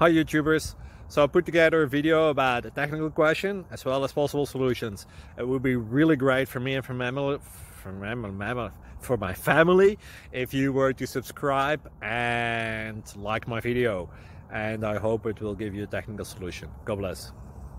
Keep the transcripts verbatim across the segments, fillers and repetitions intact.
Hi YouTubers! So I put together a video about a technical question as well as possible solutions. It would be really great for me and for, mammal, for, mammal, for my family if you were to subscribe and like my video. And I hope it will give you a technical solution. God bless.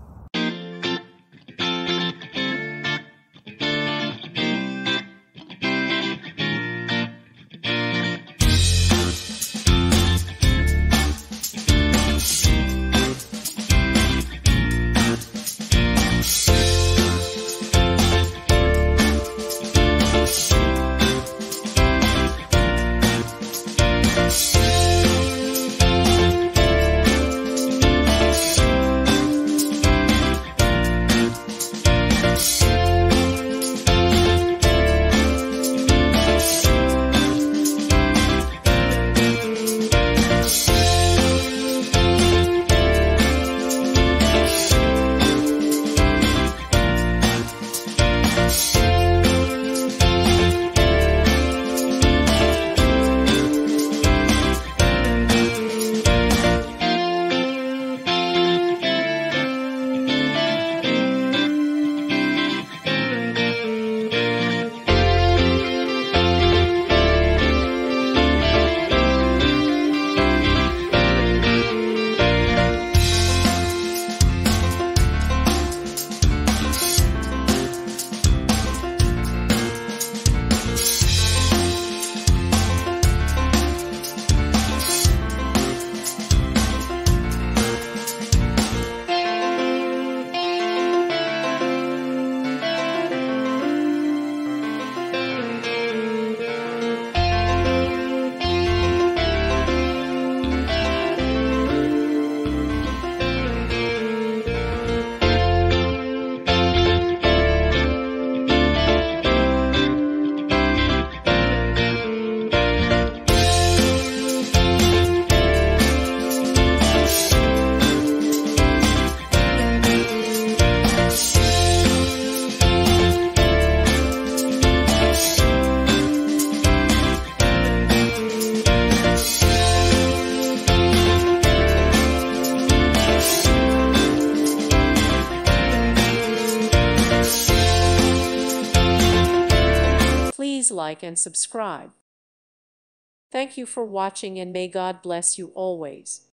Please like and subscribe. Thank you for watching and may God bless you always.